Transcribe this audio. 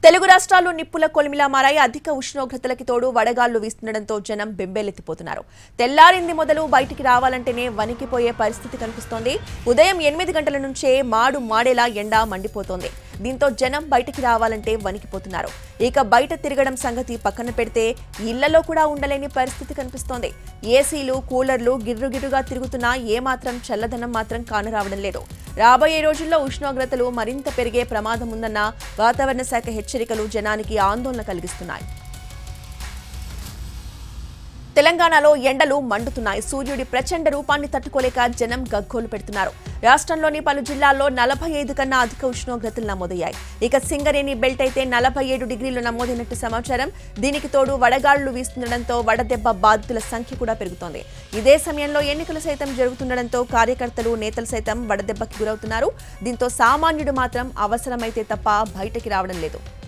తెలుగు రాష్ట్రాల్లో నిప్పుల కొలిమిలా మారాయి. అధిక ఉష్ణోగ్రతలకి తోడు వడగాళ్లు వీస్తుండడంతో జనం బెంబేలెత్తిపోతున్నారు. తెల్లారింది మొదలు బయటికి రావాలంటేనే వణికిపోయే పరిస్థితి కనిపిస్తోంది. ఉదయం 8 గంటల నుంచే మాడేలా ఎండ మండిపోతోంది. దీంతో జనం బయటికి రావాలంటే వణికిపోతున్నారు. ఇక బయట తిరగడం సంగతి పక్కన పెడితే ఇళ్లలో కూడా ఉండలేని పరిస్థితి కనిపిస్తోంది. ఏసీలు, కూలర్లు గిర్రుగిర్రుగా తిరుగుతున్నా ఏమాత్రం చల్లదనం మాత్రం కానరావడం లేదు. రాబోయే రోజుల్లో ఉష్ణోగ్రతలు మరింత పెరిగే ప్రమాదం ఉందన్న వాతావరణ శాఖ హెచ్చరికలు జనానికి ఆందోళన కలిగిస్తున్నాయి. తెలంగాణలో ఎండలు మండుతున్నాయి. సూర్యుడి ప్రచండ రూపాన్ని తట్టుకోలేక జనం గగ్గోలు పెడుతున్నారు. రాష్ట్రంలోని పలు జిల్లాల్లో 45 కన్నా అధిక ఉష్ణోగ్రతలు నమోదయ్యాయి. ఇక సింగరేణి బెల్ట్ అయితే 47 డిగ్రీలు నమోదైనట్టు సమాచారం. దీనికి తోడు వడగాళ్లు వీస్తుండడంతో వడదెబ్బ బాధితుల సంఖ్య కూడా పెరుగుతోంది. ఇదే సమయంలో ఎన్నికలు సైతం జరుగుతుండడంతో కార్యకర్తలు, నేతలు సైతం వడదెబ్బకి గురవుతున్నారు. దీంతో సామాన్యుడు మాత్రం అవసరమైతే తప్ప బయటకి రావడం లేదు.